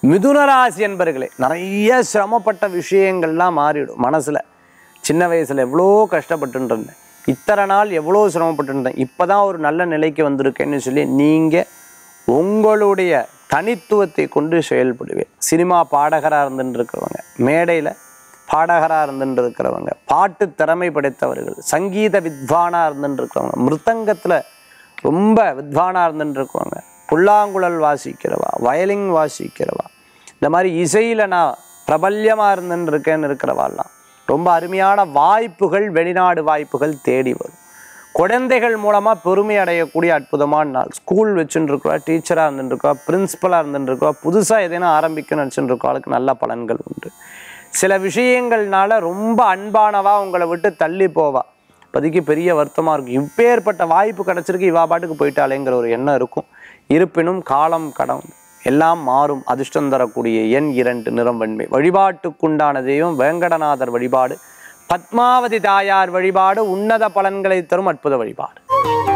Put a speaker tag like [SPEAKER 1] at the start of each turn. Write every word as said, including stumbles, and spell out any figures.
[SPEAKER 1] மிதுனராசி என்பர்களே, நிறைய சிரமப்பட்ட விஷயங்கள்லாம் மாறிடும். மனசில் சின்ன வயசில் எவ்வளோ கஷ்டப்பட்டு இருந்தேன், இத்தனை நாள் எவ்வளோ சிரமப்பட்டு இருந்தேன், இப்போ தான் ஒரு நல்ல நிலைக்கு வந்திருக்கேன்னு சொல்லி நீங்கள் உங்களுடைய தனித்துவத்தை கொண்டு செயல்படுவேன். சினிமா பாடகராக இருந்துட்டு இருக்கிறவங்க, மேடையில் பாடகராக இருந்துட்டு இருக்கிறவங்க, பாட்டு திறமை படைத்தவர்கள், சங்கீத வித்வானாக இருந்துட்டு இருக்கிறவங்க, மிருதங்கத்தில் ரொம்ப வித்வானாக இருந்துட்டு இருக்கிறவங்க, புல்லாங்குழல் வாசிக்கிறவா, வயலின் வாசிக்கிறவா, இந்த மாதிரி இசையில் நான் பிரபல்யமாக இருந்துட்டு இருக்கேன்னு இருக்கிறவாள்லாம் ரொம்ப அருமையான வாய்ப்புகள், வெளிநாடு வாய்ப்புகள் தேடி வரும். குழந்தைகள் மூலமாக பெருமை அடையக்கூடிய அற்புதமான நாள். ஸ்கூல் வச்சுட்டு இருக்கா, டீச்சராக இருந்துருக்கா, பிரின்ஸிபலாக இருந்துருக்கா, புதுசாக எதனா ஆரம்பிக்கணும்னு நினச்சிட்டு இருக்கா, நல்ல பலன்கள் உண்டு. சில விஷயங்கள்னால ரொம்ப அன்பானவா உங்களை விட்டு தள்ளி போவா, இப்போதைக்கு பெரிய வருத்தமாக இருக்கும். இப்பேற்பட்ட வாய்ப்பு கிடச்சிருக்கு, இவா பாட்டுக்கு போயிட்டாலேங்கிற ஒரு எண்ணம் இருக்கும். இருப்பினும் காலம் கடந்து எல்லாம் மாறும். அதிர்ஷ்டம் தரக்கூடிய எண் இரண்டு, நிறம் வெண்மை. வழிபாட்டுக்குண்டான தெய்வம் வேங்கடநாதர் வழிபாடு, பத்மாவதி தாயார் வழிபாடு உன்னத பலன்களை தரும் அற்புத வழிபாடு.